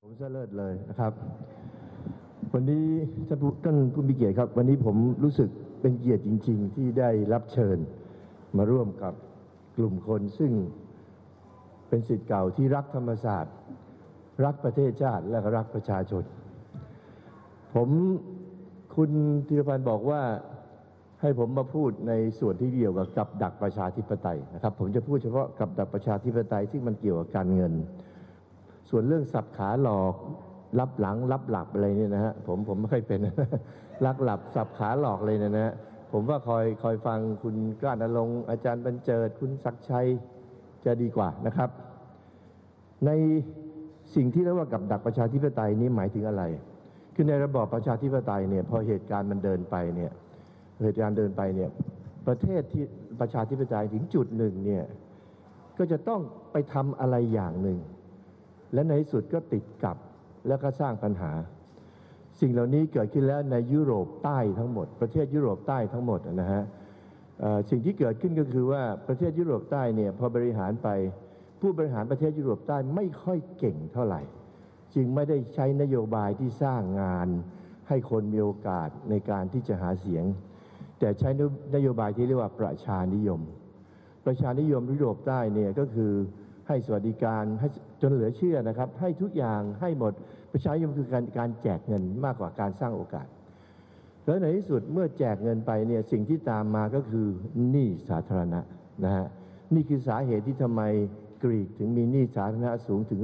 ผมเสลิดเลยนะครับวันนี้ท่านผู้มีเกียรติครับวันนี้ผมรู้สึกเป็นเกียรติจริงๆที่ได้รับเชิญมาร่วมกับกลุ่มคนซึ่งเป็นศิษย์เก่าที่รักธรรมศาสตร์รักประเทศชาติและก็รักประชาชนคุณธีรพันธ์บอกว่าให้ผมมาพูดในส่วนที่เกี่ยวกับกับดักประชาธิปไตยนะครับผมจะพูดเฉพาะกับดักประชาธิปไตยที่มันเกี่ยวกับการเงินส่วนเรื่องสับขาหลอกรับหลังรับหลับอะไรเนี่ยนะฮะผมไม่ค่อยเป็นลักหลับสับขาหลอกเลยนะฮะผมว่าคอยฟังคุณกล้าณรงค์อาจารย์บรรเจิดคุณศักดิ์ชัยจะดีกว่านะครับในสิ่งที่เรียกว่ากับดักประชาธิปไตยนี้หมายถึงอะไรคือในระบอบประชาธิปไตยเนี่ยพอเหตุการณ์มันเดินไปเนี่ยประเทศที่ประชาธิปไตยถึงจุดหนึ่งเนี่ยก็จะต้องไปทำอะไรอย่างหนึ่งและในที่สุดก็ติดกับแล้วก็สร้างปัญหาสิ่งเหล่านี้เกิดขึ้นแล้วในยุโรปใต้ทั้งหมดประเทศยุโรปใต้ทั้งหมดนะฮะสิ่งที่เกิดขึ้นก็คือว่าประเทศยุโรปใต้เนี่ยพอบริหารไปผู้บริหารประเทศยุโรปใต้ไม่ค่อยเก่งเท่าไหร่จึงไม่ได้ใช้นโยบายที่สร้างงานให้คนมีโอกาสในการที่จะหาเสียงแต่ใช้นโยบายที่เรียกว่าประชานิยมยุโรปใต้เนี่ยก็คือให้สวัสดิการให้จนเหลือเชื่อนะครับให้ทุกอย่างให้หมดประชานิยมคือการแจกเงินมากกว่าการสร้างโอกาสแล้วในที่สุดเมื่อแจกเงินไปเนี่ยสิ่งที่ตามมาก็คือหนี้สาธารณะนะฮะนี่คือสาเหตุที่ทำไมกรีกถึงมีหนี้สาธารณะสูงถึง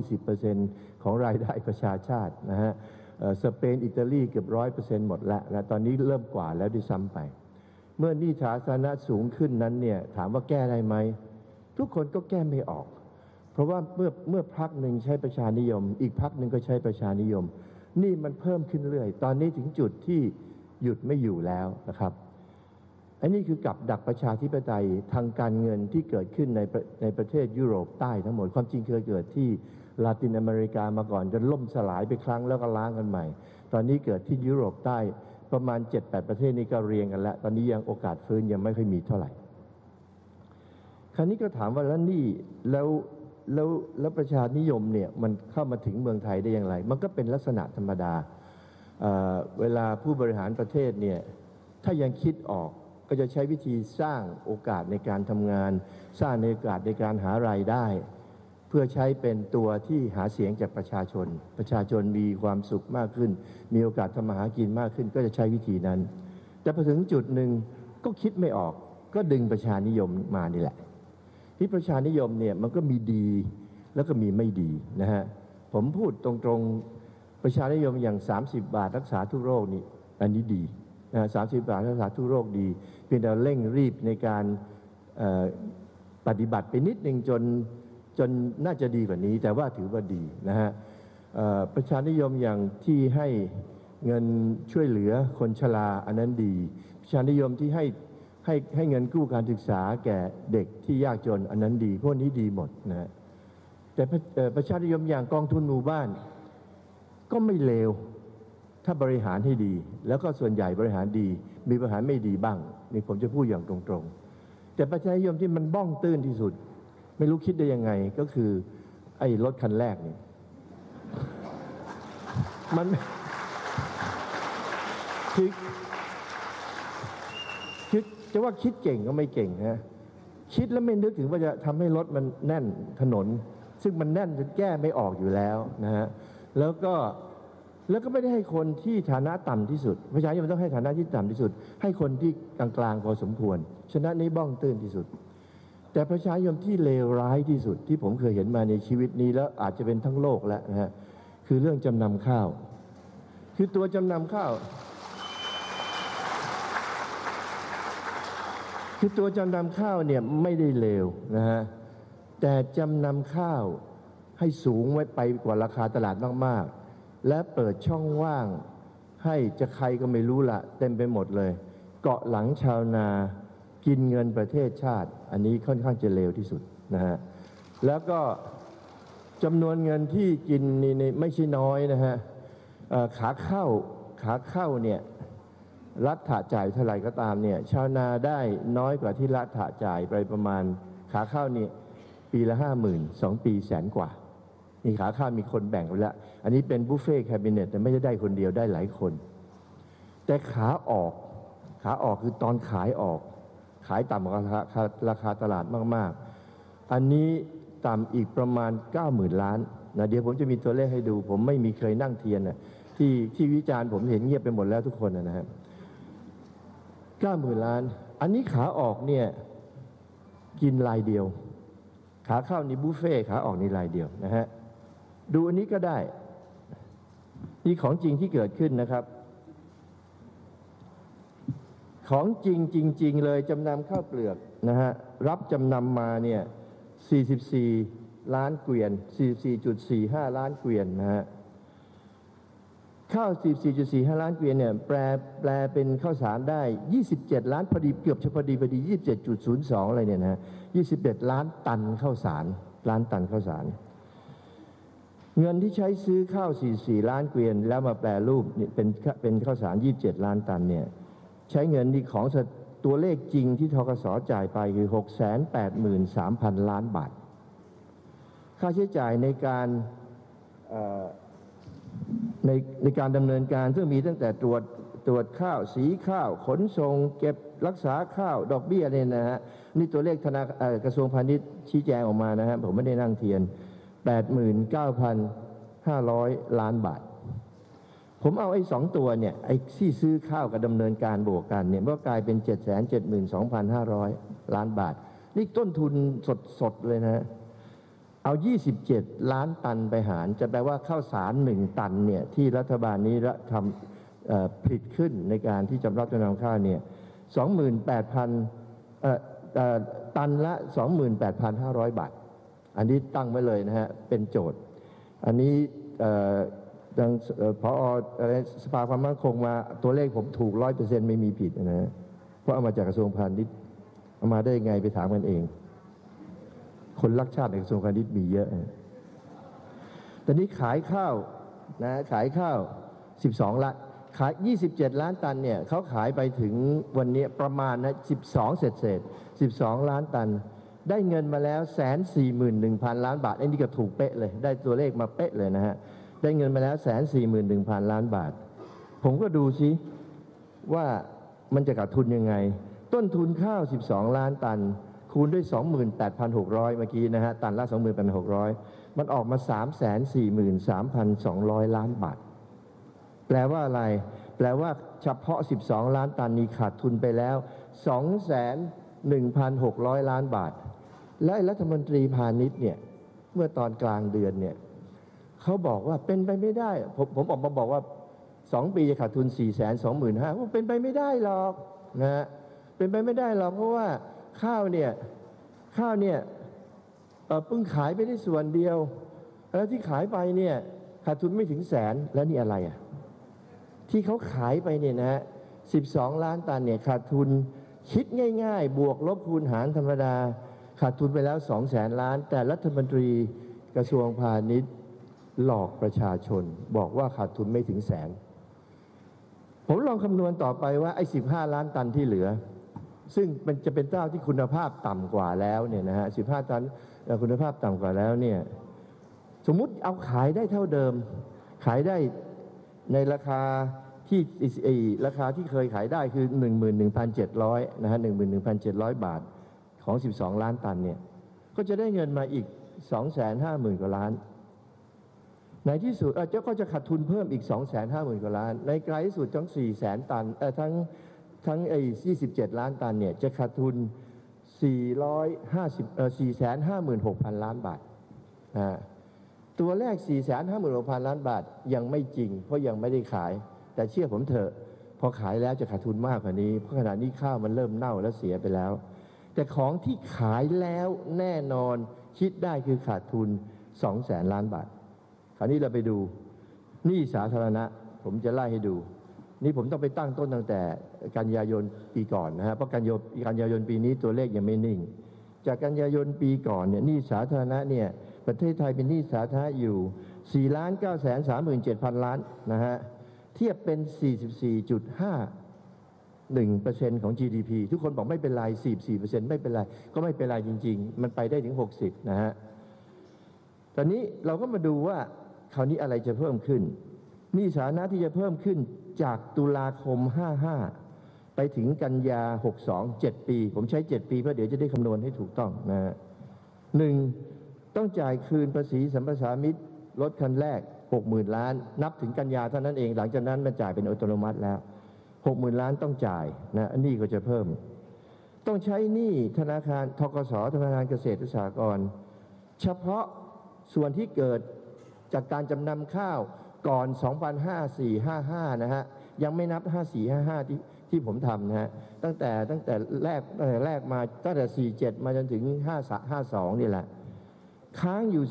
120% ของรายได้ประชาชาตินะฮะสเปนอิตาลีเกือบ 100% หมดแล้วนะตอนนี้เริ่มกว่าแล้วด้วยซ้ำไปเมื่อหนี้สาธารณะสูงขึ้นนั้นเนี่ยถามว่าแก้ได้ไหมทุกคนก็แก้ไม่ออกเพราะว่าเมื่อพรรคหนึ่งใช้ประชานิยมอีกพรรคหนึ่งก็ใช้ประชานิยมนี่มันเพิ่มขึ้นเรื่อยตอนนี้ถึงจุดที่หยุดไม่อยู่แล้วนะครับอันนี้คือกับดักประชาธิปไตยทางการเงินที่เกิดขึ้นในประเทศยุโรปใต้ทั้งหมดความจริงเคยเกิดที่ลาตินอเมริกามาก่อนจนล่มสลายไปครั้งแล้วก็ล้างกันใหม่ตอนนี้เกิดที่ยุโรปใต้ประมาณ 7-8 ประเทศนี้ก็เรียงกันแล้วตอนนี้ยังโอกาสฟื้นยังไม่ค่อยมีเท่าไหร่คราวนี้ก็ถามว่าแล้วนี่แล้วประชานิยมเนี่ยมันเข้ามาถึงเมืองไทยได้อย่างไรมันก็เป็นลักษณะธรรมดาเวลาผู้บริหารประเทศเนี่ยถ้ายังคิดออกก็จะใช้วิธีสร้างโอกาสในการทำงานสร้างโอกาสในการหารายได้เพื่อใช้เป็นตัวที่หาเสียงจากประชาชนมีความสุขมากขึ้นมีโอกาสทำมาหากินมากขึ้นก็จะใช้วิธีนั้นแต่พอถึงจุดหนึ่งก็คิดไม่ออกก็ดึงประชานิยมมานี่แหละที่ประชานิยมเนี่ยมันก็มีดีแล้วก็มีไม่ดีนะฮะผมพูดตรงๆประชานิยมอย่าง30 บาทรักษาทุกโรคนี่อันนี้ดีนะ30 บาทรักษาทุกโรคดีเพียงแต่เร่งรีบในการปฏิบัติไปนิดนึงจนน่าจะดีกว่านี้แต่ว่าถือว่าดีนะฮะประชานิยมอย่างที่ให้เงินช่วยเหลือคนชราอันนั้นดีประชานิยมที่ให้เงินกู้การศึกษาแก่เด็กที่ยากจนอันนั้นดีพวกนี้ดีหมดนะแต่ประชานิยมอย่างกองทุนหมู่บ้านก็ไม่เลวถ้าบริหารให้ดีแล้วก็ส่วนใหญ่บริหารดีมีบริหารไม่ดีบ้างนี่ผมจะพูดอย่างตรงๆแต่ประชานิยมที่มันบ้องตื้นที่สุดไม่รู้คิดได้ยังไงก็คือไอ้รถคันแรกนี่มันคือจะว่าคิดเก่งก็ไม่เก่งนะคิดแล้วไม่นึกถึงว่าจะทำให้รถมันแน่นถนนซึ่งมันแน่นจนแก้ไม่ออกอยู่แล้วนะฮะแล้วก็ไม่ได้ให้คนที่ฐานะต่ำที่สุดประชาชนมันต้องให้ฐานะที่ต่ำที่สุดให้คนที่กลางๆพอสมควรฉะนั้นนี้บ้องตื้นที่สุดแต่ประชาชนที่เลวร้ายที่สุดที่ผมเคยเห็นมาในชีวิตนี้แล้วอาจจะเป็นทั้งโลกแล้วนะฮะคือเรื่องจำนำข้าวคือตัวจำนำข้าวคือตัวจำนำข้าวเนี่ยไม่ได้เลวนะฮะแต่จำนำข้าวให้สูงไว้ไปกว่าราคาตลาดมากๆและเปิดช่องว่างให้จะใครก็ไม่รู้ละเต็มไปหมดเลยเกาะหลังชาวนากินเงินประเทศชาติอันนี้ค่อนข้างจะเลวที่สุดนะฮะแล้วก็จำนวนเงินที่กินนี่ไม่ใช่น้อยนะฮะขาเข้าเนี่ยรัฐจ่ายเท่าไหร่ก็ตามเนี่ยชาวนาได้น้อยกว่าที่รัฐจ่ายไปประมาณขาเข้านี่ปีละ 50,000 2 ปี100,000 กว่ามีขาข้าวมีคนแบ่งไปแล้วอันนี้เป็นบุฟเฟ่แคบิเนตแต่ไม่ได้คนเดียวได้หลายคนแต่ขาออกคือตอนขายออกขายต่ำกว่าราคาตลาดมากๆอันนี้ต่ำอีกประมาณ 90,000 ล้านนะเดี๋ยวผมจะมีตัวเลขให้ดูผมไม่มีเคยนั่งเทียนนะที่วิจารณ์ผมเห็นเงียบไปหมดแล้วทุกคนนะครับ 90,000 ล้านอันนี้ขาออกเนี่ยกินรายเดียวขาเข้านี่บุฟเฟ่ขาออกนี่รายเดียวนะฮะดูอันนี้ก็ได้นี่ของจริงที่เกิดขึ้นนะครับของจริงเลยจำนำข้าวเปลือกนะฮะรับจำนำมาเนี่ย44 ล้านเกวียน 44.45 ล้านเกวียนนะฮะข้าว 44.45 ล้านเกวียนเนี่ยแปลเป็นข้าวสารได้27 ล้านพอดีเกือบจะพอดี 27.02 อะไรเนี่ยนะ21 ล้านตันข้าวสารเงินที่ใช้ซื้อข้าว44 ล้านเกวียนแล้วมาแปรรูปเป็นข้าวสาร27 ล้านตันเนี่ยใช้เงินที่ของตัวเลขจริงที่ธกส.จ่ายไปคือ 683,000 ล้านบาทค่าใช้จ่ายในการดำเนินการซึ่งมีตั้งแต่ตรวจข้าวสีข้าวขนส่งเก็บรักษาข้าวดอกเบี้ยเนี่ยนะฮะนี่ตัวเลขกระทรวงพาณิชย์ชี้แจงออกมานะฮะผมไม่ได้นั่งเทียน 89,500 ล้านบาทผมเอาไอ้2ตัวเนี่ยไอ้ที่ซื้อข้าวกับดำเนินการบวกกันเนี่ยก็กลายเป็น 772,500 ล้านบาทนี่ต้นทุนสดเลยนะเอา27 ล้านตันไปหารจะแปลว่าข้าวสาร1 ตันเนี่ยที่รัฐบาลนี้ทำผลิตขึ้นในการที่จะรับจำนำข้าวเนี่ย ตันละ 28,500 บาทอันนี้ตั้งไว้เลยนะฮะเป็นโจทย์อันนี้ทางผอ.สภาความมั่นคงมาตัวเลขผมถูก 100% ไม่มีผิดนะฮะเพราะเอามาจากกระทรวงพาณิชย์เอามาได้ยังไงไปถามกันเองคนรักชาติในกระทรวงพาณิชย์มีเยอะตอนนี้ขายข้าวนะขายข้าว12 ล้านขาย27 ล้านตันเนี่ยเขาขายไปถึงวันนี้ประมาณนะ12เศษ12 ล้านตันได้เงินมาแล้ว 141,000 ล้านบาทไอ้นี่ก็ถูกเป๊ะเลยได้ตัวเลขมาเป๊ะเลยนะฮะได้เงินมาแล้ว 141,000 ล้านบาทผมก็ดูซิว่ามันจะขาดทุนยังไงต้นทุนข้าว12 ล้านตันคูณด้วย 28,600 เมื่อกี้นะฮะตันละ 28,600 มันออกมา 343,200 ล้านบาทแปลว่าอะไรแปลว่าเฉพาะ12 ล้านตันนี้ขาดทุนไปแล้ว 21,600 ล้านบาทและรัฐมนตรีพาณิชย์เนี่ยเมื่อตอนกลางเดือนเนี่ยเขาบอกว่าเป็นไปไม่ได้ผมออกมาบอกว่า2 ปีจะขาดทุน 425,000ว่าเป็นไปไม่ได้หรอกนะฮะเป็นไปไม่ได้หรอกเพราะว่าข้าวเนี่ยเพิ่งขายไปได้ส่วนเดียวแล้วที่ขายไปเนี่ยขาดทุนไม่ถึง100,000แล้วนี่อะไรอ่ะที่เขาขายไปเนี่ยนะฮะ12 ล้านตันเนี่ยขาดทุนคิดง่ายๆบวกลบคูณหารธรรมดาขาดทุนไปแล้ว 200,000 ล้านแต่รัฐมนตรีกระทรวงพาณิชย์หลอกประชาชนบอกว่าขาดทุนไม่ถึง100,000ผมลองคำนวณต่อไปว่าไอ้15 ล้านตันที่เหลือซึ่งมันจะเป็นข้าวที่คุณภาพต่ำกว่าแล้วเนี่ยนะฮะ15 ตันคุณภาพต่ำกว่าแล้วเนี่ยสมมุติเอาขายได้เท่าเดิมขายได้ในราคาที่เคยขายได้คือ 11,700 นะฮะ 11,700 บาทของ12 ล้านตันเนี่ยก็จะได้เงินมาอีก 250,000 กว่าล้านในที่สุดก็จะขาดทุนเพิ่มอีก 250,000 กว่าล้านในไกลที่สุดทั้ง 400,000 ตันทั้ง27 ล้านตันเนี่ยจะขาดทุน 456,000 ล้านบาทตัวแรก 456,000 ล้านบาทยังไม่จริงเพราะยังไม่ได้ขายแต่เชื่อผมเถอะพอขายแล้วจะขาดทุนมากกว่านี้เพราะขณะนี้ข้าวมันเริ่มเน่าและเสียไปแล้วแต่ของที่ขายแล้วแน่นอนคิดได้คือขาดทุน 200,000 ล้านบาทคราวนี้เราไปดูหนี้สาธารณะผมจะไล่ให้ดูนี่ผมต้องไปตั้งต้นตั้งแต่กันยายนปีก่อนนะฮะเพราะกันยายนปีนี้ตัวเลขยังไม่นิ่งจากกันยายนปีก่อนเนี่ยหนี้สาธารณะเนี่ยประเทศไทยเป็นหนี้สาธารณะอยู่ 4,937,000 ล้านนะฮะเทียบเป็น 44.51% ของ GDP ทุกคนบอกไม่เป็นไร 44% ไม่เป็นไรก็ไม่เป็นไรจริงๆมันไปได้ถึง 60นะฮะตอนนี้เราก็มาดูว่าคราวนี้อะไรจะเพิ่มขึ้นหนี้สาธารณะที่จะเพิ่มขึ้นจากตุลาคม55ไปถึงกันยา62 7 ปีผมใช้7 ปีเพราะเดี๋ยวจะได้คำนวณให้ถูกต้องนะฮะ1ต้องจ่ายคืนภาษีสัมปทานมิตรรถคันแรก 60,000 ล้านนับถึงกันยาเท่านั้นเองหลังจากนั้นมันจ่ายเป็นอัตโนมัติแล้ว 60,000 ล้านต้องจ่ายนะอันนี้ก็จะเพิ่มต้องใช้หนี้ธนาคารธกส.ธนาคารเกษตรและสหกรณ์เฉพาะส่วนที่เกิดจากการจำนำข้าวก่อน 2554-55 นะฮะยังไม่นับ 54-55 ที่ผมทำนะฮะตั้งแต่แรกมาตั้งแต่ 47 มาจนถึง 52 นี่แหละค้างอยู่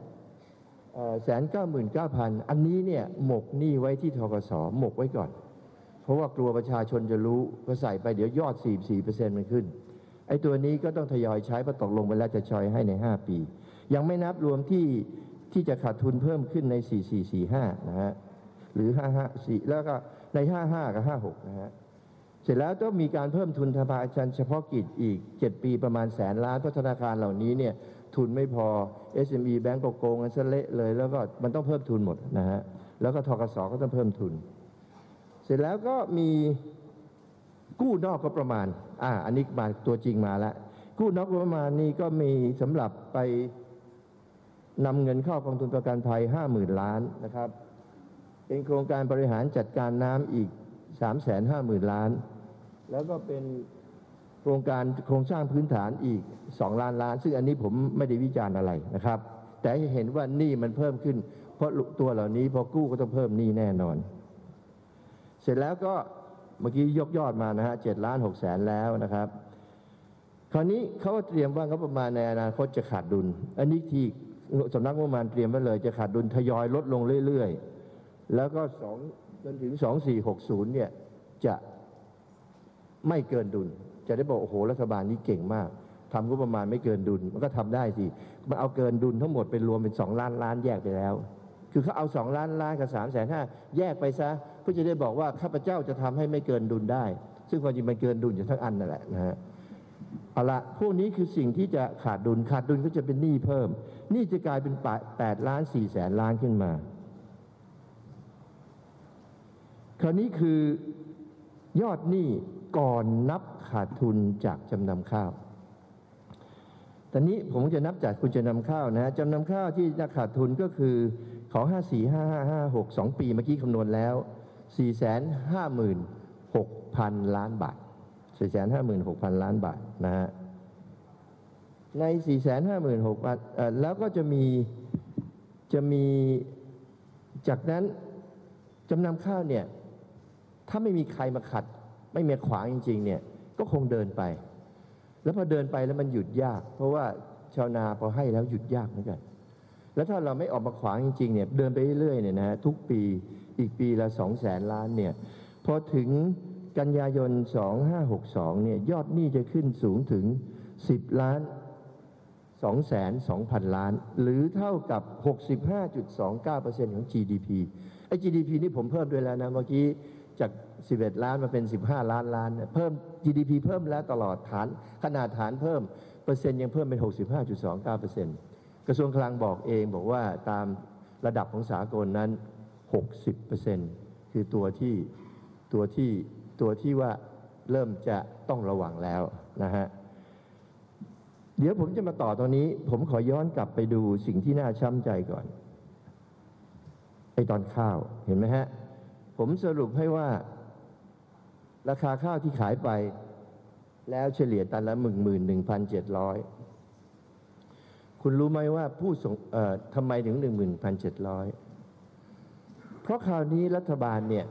199,000 อันนี้เนี่ยหมกหนี้ไว้ที่ธกส.หมกไว้ก่อนเพราะว่ากลัวประชาชนจะรู้ก็ใส่ไปเดี๋ยวยอด 44% มันขึ้นไอ้ตัวนี้ก็ต้องทยอยใช้เพราะตกลงไปแล้วจะชอยให้ใน 5 ปียังไม่นับรวมที่จะขาดทุนเพิ่มขึ้นใน 4445 นะฮะหรือ 554 แล้วก็ใน 55 กับ 56 นะฮะเสร็จแล้วต้องมีการเพิ่มทุนธนาคารเฉพาะกิจอีก 7 ปีประมาณ100,000 ล้านเพราะธนาคารเหล่านี้เนี่ยทุนไม่พอ SME แบงก์ก็โกงกันซะเละเลยแล้วก็มันต้องเพิ่มทุนหมดนะฮะแล้วก็ธกส.ก็ต้องเพิ่มทุนเสร็จแล้วก็มีกู้นอกงบประมาณอันนี้มาตัวจริงมาแล้วกู้นอกงบประมาณนี้ก็มีสำหรับไปนำเงินเข้ากองทุนประกันภัย 50,000 ล้านนะครับเป็นโครงการบริหารจัดการน้ำอีก 350,000 ล้านแล้วก็เป็นโครงการโครงสร้างพื้นฐานอีก2 ล้านล้านซึ่งอันนี้ผมไม่ได้วิจารณ์อะไรนะครับแต่ให้เห็นว่าหนี้มันเพิ่มขึ้นเพราะตัวเหล่านี้พอกู้ก็ต้องเพิ่มหนี้แน่นอนเสร็จแล้วก็เมื่อกี้ยกยอดมานะฮะ7,600,000แล้วนะครับคราวนี้เขาเตรียมว่างบประมาณในอนาคตจะขาดดุลอันนี้ที่สำนักงบประมาณเตรียมไว้เลยจะขาดดุลทยอยลดลงเรื่อยๆแล้วก็จนถึง2460เนี่ยจะไม่เกินดุลจะได้บอกโอ้โหรัฐบาลนี้เก่งมากทำงบประมาณไม่เกินดุลมันก็ทำได้สิมันเอาเกินดุลทั้งหมดเป็นรวมเป็น2 ล้านล้านแยกไปแล้วคือเขาเอา2 ล้านล้านกับ350,000แยกไปซะเพื่อจะได้บอกว่าข้าพเจ้าจะทำให้ไม่เกินดุลได้ซึ่งความจริงมันเกินดุลอยู่ทั้งอันนั่นแหละนะฮะเอาละพวกนี้คือสิ่งที่จะขาดดุลก็จะเป็นหนี้เพิ่มหนี้จะกลายเป็น8,400,000 ล้านขึ้นมาคราวนี้คือยอดหนี้ก่อนนับขาดทุนจากจำนำข้าวตอนนี้ผมจะนับจากคุณจะนำข้าวนะจำนำข้าวที่จะขาดทุนก็คือของ545556 2 ปีเมื่อกี้คำนวณแล้ว 456,000 ล้านบาท 456,000 ล้านบาทนะฮะใน 456,000แล้วก็จะมีจากนั้นจำนำข้าวเนี่ยถ้าไม่มีใครมาขัดไม่มีขวางจริงๆเนี่ยก็คงเดินไปแล้วพอเดินไปแล้วมันหยุดยากเพราะว่าชาวนาพอให้แล้วหยุดยากเหมือนกันแล้วถ้าเราไม่ออกมาขวางจริงๆเนี่ยเดินไปเรื่อยๆเนี่ยนะฮะทุกปีอีกปีละ 200,000 ล้านเนี่ยพอถึงกันยายน2562เนี่ยยอดหนี้จะขึ้นสูงถึง10,202,000 ล้านหรือเท่ากับ 65.29% ของ GDP ไอ้ GDP นี่ผมเพิ่มด้วยแล้วนะเมื่อกี้จาก11 ล้านมาเป็น15 ล้านล้านเพิ่ม GDP เพิ่มแล้วตลอดขนาดฐานเพิ่มเปอร์เซ็นต์ยังเพิ่มเป็น 65.29% กระทรวงคลังบอกเองบอกว่าตามระดับของสากลนั้น 60% คือตัวที่ว่าเริ่มจะต้องระวังแล้วนะฮะเดี๋ยวผมจะมาต่อตรงนี้ผมขอย้อนกลับไปดูสิ่งที่น่าช้ำใจก่อนไอ้ตอนข้าวเห็นไหมฮะผมสรุปให้ว่าราคาข้าวที่ขายไปแล้วเฉลี่ยตันละ 11,700 คุณรู้ไหมว่าผู้ส่งทำไมถึง 11,700 เพราะคราวนี้รัฐบาลเนี่ย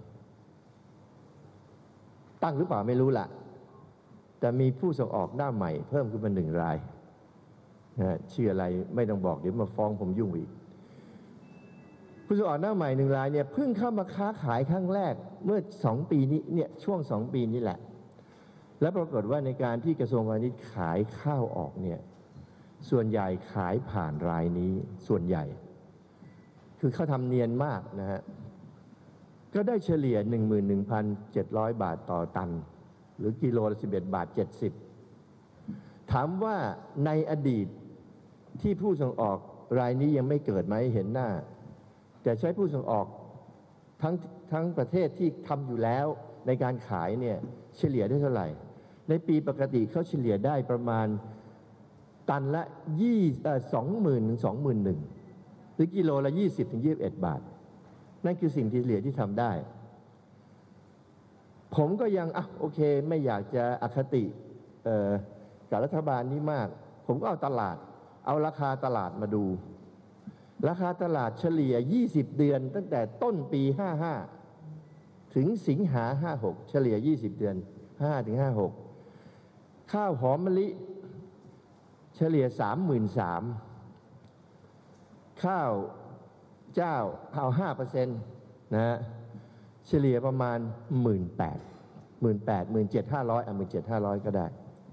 ตั้งหรือเปล่าไม่รู้ล่ะแต่มีผู้ส่งออกหน้าใหม่เพิ่มขึ้นมา1 รายชื่ออะไรไม่ต้องบอกเดี๋ยวมาฟ้องผมยุ่งอีกผู้ส่งออกหน้าใหม่1 รายเนี่ยเพิ่งเข้ามาค้าขายครั้งแรกเมื่อ2 ปีนี้เนี่ยช่วง2 ปีนี้แหละแล้วปรากฏว่าในการที่กระทรวงพาณิชย์ขายข้าวออกเนี่ยส่วนใหญ่ขายผ่านรายนี้ส่วนใหญ่คือเขาทำเนียนมากนะฮะก็ได้เฉลี่ย 11,700 บาทต่อตันหรือกิโลละ11.70 บาทถามว่าในอดีตที่ผู้ส่งออกรายนี้ยังไม่เกิดมาให้เห็นหน้าแต่ใช้ผู้ส่งออกทั้งประเทศที่ทำอยู่แล้วในการขายเนี่ยเฉลี่ยได้เท่าไหร่ในปีปกติเขาเฉลี่ยได้ประมาณตันละ20,000 ถึง 21,000 หรือกิโลละ20 ถึง 21 บาทนั่นคือสิ่งที่เฉลี่ยที่ทำได้ผมก็ยังโอเคไม่อยากจะอคติกับรัฐบาลนี้มากผมก็เอาราคาตลาดมาดูราคาตลาดเฉลี่ย20 เดือนตั้งแต่ต้นปี55ถึงสิงหา56เฉลี่ย20 เดือน5ถึง56ข้าวหอมมะลิเฉลี่ย 33,000 ข้าวเจ้าเอา 5% นะฮะเฉลี่ยประมาณ 18,500 17,500 ก็ได้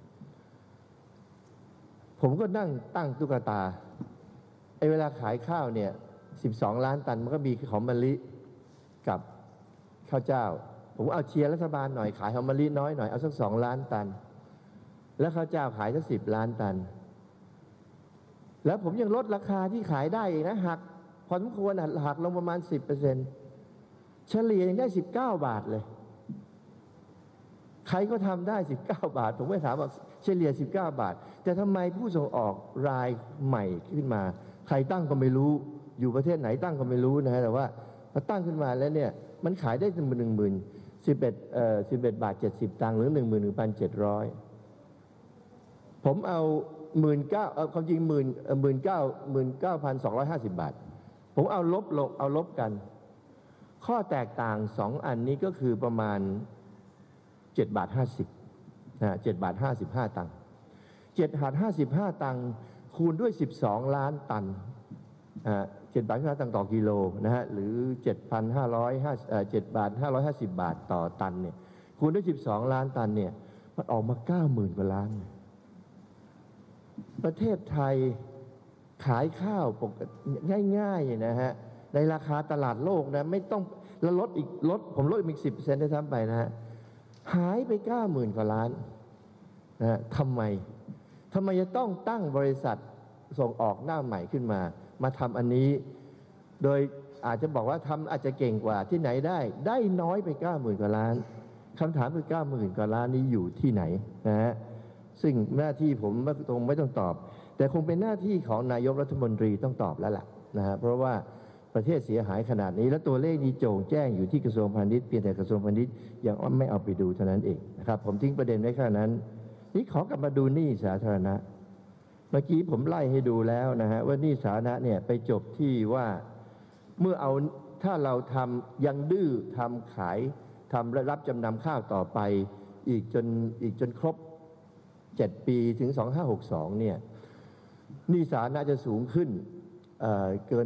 ผมก็นั่งตั้งตุ๊กตาเวลาขายข้าวเนี่ย12 ล้านตันมันก็มีหอมมะลิกับข้าวเจ้าผมเอาเชียร์รัฐบาลหน่อยขายหอมมะลิน้อยหน่อยเอาสัก2 ล้านตันแล้วข้าวเจ้าขายสัก10 ล้านตันแล้วผมยังลดราคาที่ขายได้อีกนะหักพอสมควรหักลงประมาณ 10% เฉลี่ยยังได้19 บาทเลยใครก็ทำได้19 บาทผมไม่ถามว่าเฉลี่ย19 บาทแต่ทำไมผู้ส่งออกรายใหม่ขึ้นมาใครตั้งก็ไม่รู้อยู่ประเทศไหนตั้งก็ไม่รู้นะฮะแต่ว่าพอตั้งขึ้นมาแล้วเนี่ยมันขายได้11 บาท 70 ตังค์หรือ 11,700 ผมเอา 19,000ความจริง19,250 บาทผมเอาลบกันข้อแตกต่าง2 อันนี้ก็คือประมาณ7 บาท 50นะ7 บาท 55 ตังค์7 บาท 55 ตังค์คูณด้วย12 ล้านตัน7 บาท 55 ตังค์ต่อกิโลนะฮะหรือ 7 บาท 550 บาทต่อตันเนี่ยคูณด้วย12 ล้านตันเนี่ยมันออกมา 90,000 กว่าล้านประเทศไทยขายข้าวปกติง่ายๆนะฮะในราคาตลาดโลกนะไม่ต้องแล้วผมลดอีก 10% ได้ทั้งไปนะฮะหายไป 90,000 กว่าล้านนะทำไมจะต้องตั้งบริษัทส่งออกหน้าใหม่ขึ้นมาทำอันนี้โดยอาจจะบอกว่าทำอาจจะเก่งกว่าที่ไหนได้น้อยไป 90,000 กว่าล้านคำถามคือ 90,000 กว่าล้านนี้อยู่ที่ไหนนะฮะซึ่งหน้าที่ผมไม่ต้องตอบแต่คงเป็นหน้าที่ของนายกรัฐมนตรีต้องตอบแล้วล่ะนะฮะเพราะว่าประเทศเสียหายขนาดนี้และตัวเลขนี้โจ่งแจ้งอยู่ที่กระทรวงพาณิชย์เพียงแต่กระทรวงพาณิชย์ยังไม่เอาไปดูเท่านั้นเองนะครับผมทิ้งประเด็นไว้แค่นั้นนี่ขอกลับมาดูหนี้สาธารณะเมื่อกี้ผมไล่ให้ดูแล้วนะฮะว่าหนี้สาธารณะเนี่ยไปจบที่ว่าเมื่อถ้าเรายังดื้อขายและรับจำนำข้าวต่อไปอีกจนครบ7 ปีถึง2562เนี่ยหนี้สาธารณะจะสูงขึ้นเกิน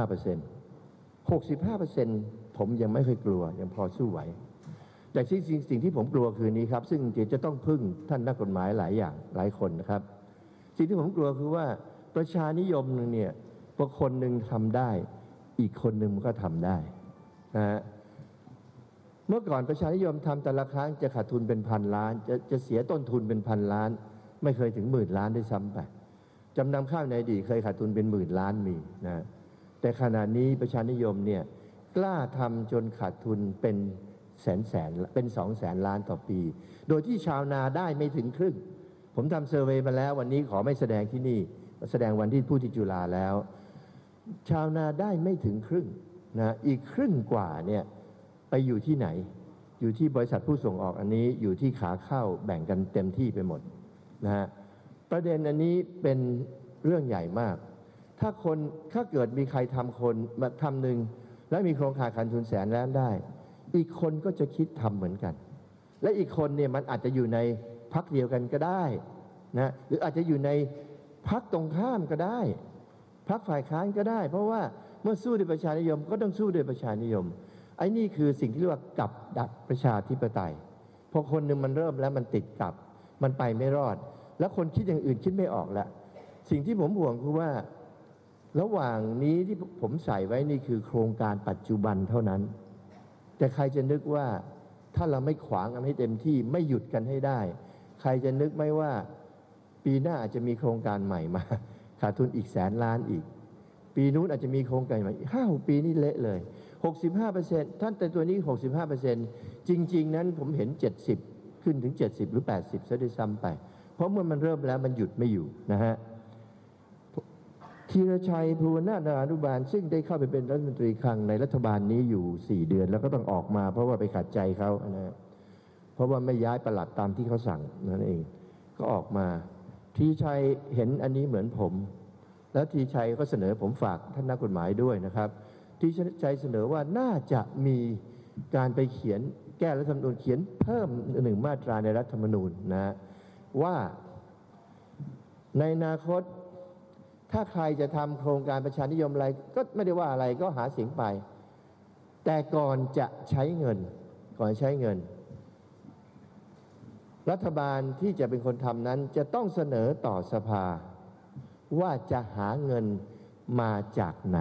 65% ผมยังไม่เคยกลัวยังพอสู้ไหวแต่สิ่งที่ผมกลัวคือนี้ครับซึ่งจะต้องพึ่งท่านนักกฎหมายหลายคนนะครับสิ่งที่ผมกลัวคือว่าประชานิยมนึงเนี่ยพอคนหนึ่งทำได้อีกคนหนึ่งมันก็ทำได้นะฮะเมื่อก่อนประชานิยมทำแต่ละครั้งจะขาดทุนเป็นพันล้านจะเสียต้นทุนเป็นพันล้านไม่เคยถึงหมื่นล้านได้ซ้ำไปจำนำข้าวในอดีตเคยขาดทุนเป็นหมื่นล้านมีนะแต่ขณะนี้ประชานิยมเนี่ยกล้าทำจนขาดทุนเป็นแสนเป็น200,000 ล้านต่อปีโดยที่ชาวนาได้ไม่ถึงครึ่งผมทำเซอร์เวย์มาแล้ววันนี้ขอไม่แสดงที่นี่แสดงวันที่พูดที่จุฬาแล้วชาวนาได้ไม่ถึงครึ่งนะอีกครึ่งกว่าเนี่ยไปอยู่ที่ไหนอยู่ที่บริษัทผู้ส่งออกอันนี้อยู่ที่ขาเข้าแบ่งกันเต็มที่ไปหมดนะฮะประเด็นอันนี้เป็นเรื่องใหญ่มากถ้าเกิดมีใครทำหนึ่งและมีโครงข่ายขาดทุน100,000 ล้านได้อีกคนก็จะคิดทำเหมือนกันและอีกคนเนี่ยมันอาจจะอยู่ในพรรคเดียวกันก็ได้นะหรืออาจจะอยู่ในพรรคตรงข้ามก็ได้พรรคฝ่ายค้านก็ได้เพราะว่าเมื่อสู้ด้วยประชานิยมก็ต้องสู้ด้วยประชานิยมไอ้นี่คือสิ่งที่เรียกว่ากับดักประชาธิปไตยพอคนหนึ่งมันเริ่มแล้วมันติดกับมันไปไม่รอดแล้วคนคิดอย่างอื่นคิดไม่ออกแล้วสิ่งที่ผมห่วงคือว่าระหว่างนี้ที่ผมใส่ไว้นี่คือโครงการปัจจุบันเท่านั้นแต่ใครจะนึกว่าถ้าเราไม่ขวางกันให้เต็มที่ไม่หยุดกันให้ได้ใครจะนึกไหมว่าปีหน้าอาจจะมีโครงการใหม่มาขาดทุนอีก100,000 ล้านอีกปีนู้นอาจจะมีโครงการใหม่5-6 ปีนี่เละเลย 65%ท่านแต่ตัวนี้ 65%จริงๆนั้นผมเห็น70ขึ้นถึง70หรือ80ซะด้วยซ้ำไปเพราะเมื่อมันเริ่มแล้วมันหยุดไม่อยู่นะฮะธีรชัยภูวนาถนรานุบาลซึ่งได้เข้าไปเป็นรัฐมนตรีคลังในรัฐบาลนี้อยู่4 เดือนแล้วก็ต้องออกมาเพราะว่าไปขัดใจเขานะเพราะว่าไม่ย้ายปลัดตามที่เขาสั่งนั่นเองก็ออกมาธีรชัยเห็นอันนี้เหมือนผมแล้วธีรชัยก็เสนอผมฝากท่านนักกฎหมายด้วยนะครับธีรชัยเสนอว่าน่าจะมีการไปเขียนแก้รัฐธรรมนูญเขียนเพิ่ม1 มาตราในรัฐธรรมนูญนะว่าในอนาคตถ้าใครจะทำโครงการประชานิยมอะไรก็ไม่ได้ว่าอะไรก็หาเสียงไปแต่ก่อนจะใช้เงินรัฐบาลที่จะเป็นคนทำนั้นจะต้องเสนอต่อสภาว่าจะหาเงินมาจากไหน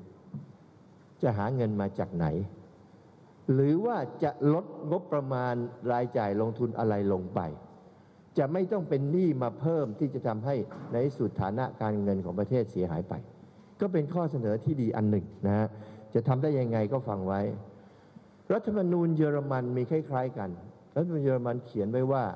หรือว่าจะลดงบประมาณรายจ่ายลงทุนอะไรลงไปจะไม่ต้องเป็นหนี้มาเพิ่มที่จะทำให้ในสุดฐานะการเงินของประเทศเสียหายไปก็เป็นข้อเสนอที่ดีอันหนึ่งนะฮะจะทำได้ยังไงก็ฟังไว้รัฐธรรมนูญเยอรมันมีคล้ายๆกันรัฐธรรมนูญเยอรมันเขียนไว้ว่า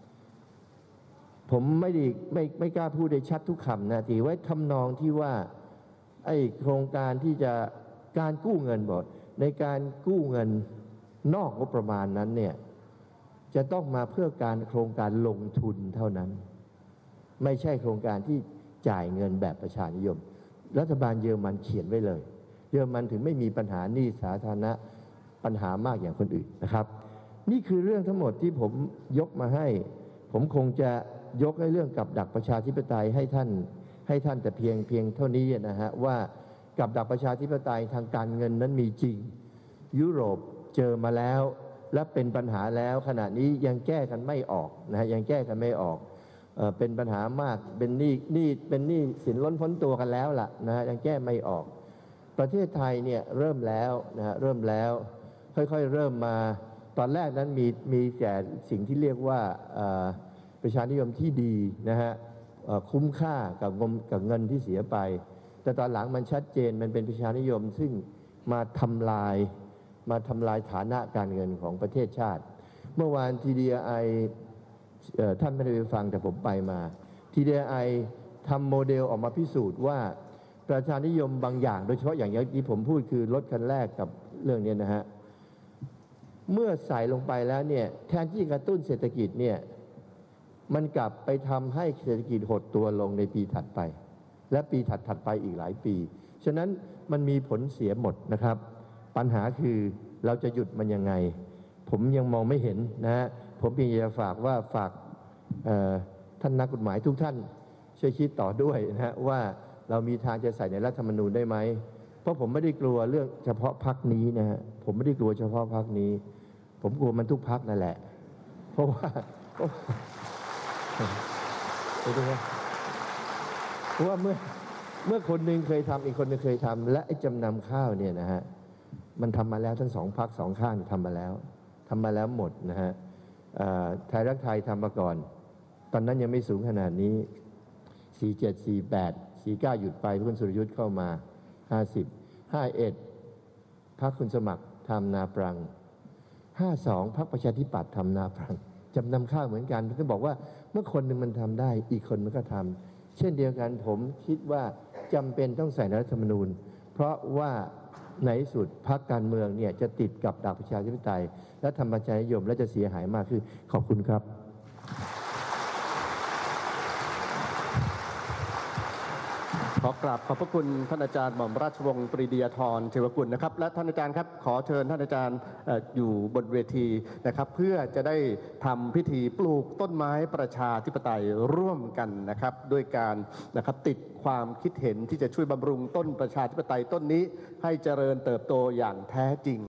ผมไม่กล้าพูดได้ชัดทุกคำนะทีไว้ทำนองที่ว่าไอ้โครงการที่จะการกู้เงินบอกในการกู้เงินนอกงบประมาณนั้นเนี่ยจะต้องมาเพื่อการโครงการลงทุนเท่านั้นไม่ใช่โครงการที่จ่ายเงินแบบประชานิยมรัฐบาลเยอรมันเขียนไว้เลยเยอรมันถึงไม่มีปัญหาหนี้สาธารณะปัญหามากอย่างคนอื่นนะครับนี่คือเรื่องทั้งหมดที่ผมยกมาให้ผมคงจะยกให้เรื่องกับดักประชาธิปไตยให้ท่านแต่เพียงเท่านี้นะฮะว่ากับดักประชาธิปไตยทางการเงินนั้นมีจริงยุโรปเจอมาแล้วและเป็นปัญหาแล้วขณะนี้ยังแก้กันไม่ออกนะฮะยังแก้กันไม่ออกเป็นปัญหามากเป็นหนี้สินล้นพ้นตัวกันแล้วล่ะนะฮะยังแก้ไม่ออกประเทศไทยเนี่ยเริ่มแล้วนะฮะเริ่มแล้วค่อยๆเริ่มมาตอนแรกนั้นมีแต่สิ่งที่เรียกว่าประชานิยมที่ดีนะฮะคุ้มค่ากับเงินที่เสียไปแต่ตอนหลังมันชัดเจนมันเป็นประชานิยมซึ่งมาทำลายฐานะการเงินของประเทศชาติเมื่อวาน TDI ท่านไม่ได้ไปฟังแต่ผมไปมา TDI ทำโมเดลออกมาพิสูจน์ว่าประชานิยมบางอย่างโดยเฉพาะอย่างที่ผมพูดคือรถคันแรกกับเรื่องนี้นะฮะเมื่อใส่ลงไปแล้วเนี่ยแทนที่กระตุ้นเศรษฐกิจเนี่ยมันกลับไปทำให้เศรษฐกิจหดตัวลงในปีถัดไปและปีถัดไปอีกหลายปีฉะนั้นมันมีผลเสียหมดนะครับปัญหาคือเราจะหยุดมันยังไงผมยังมองไม่เห็นนะฮะผมเพียงจะฝากท่านนักกฎหมายทุกท่านช่วยคิดต่อด้วยนะฮะว่าเรามีทางจะใส่ในรัฐธรรมนูญได้ไหมเพราะผมไม่ได้กลัวเรื่องเฉพาะพรรคนี้นะฮะผมไม่ได้กลัวเฉพาะพรรคนี้ผมกลัวมันทุกพรรคนั่นแหละเพราะว่าเมื่อคนหนึ่งเคยทำอีกคนหนึ่งเคยทำและไอ้จำนำข้าวเนี่ยนะฮะมันทำมาแล้วทั้ง2 พรรค2 ข้างทำมาแล้วหมดนะฮะไทยรักไทยทำมาก่อนตอนนั้นยังไม่สูงขนาดนี้47 48 49หยุดไปคุณสุรยุทธ์เข้ามา50 51พรรคคุณสมัครทำนาปรัง52พรรคประชาธิปัตย์ทำนาปรังจำนำข้าวเหมือนกันต้องบอกว่าเมื่อคนหนึ่งมันทำได้อีกคนมันก็ทำเช่นเดียวกันผมคิดว่าจำเป็นต้องใส่ในรัฐธรรมนูญเพราะว่าในที่สุดพรรคการเมืองเนี่ยจะติดกับดักประชาธิปไตยและทำประชานิยมและจะเสียหายมากขึ้นขอบคุณครับขอกราบขอบพระคุณท่านอาจารย์หม่อมราชวงศ์ปรีดียาธรเทวกุลนะครับและท่านอาจารย์ครับขอเชิญท่านอาจารย์อยู่บนเวทีนะครับเพื่อจะได้ทำพิธีปลูกต้นไม้ประชาธิปไตยร่วมกันนะครับด้วยการนะครับติดความคิดเห็นที่จะช่วยบำรุงต้นประชาธิปไตยต้นนี้ให้เจริญเติบโตอย่างแท้จริง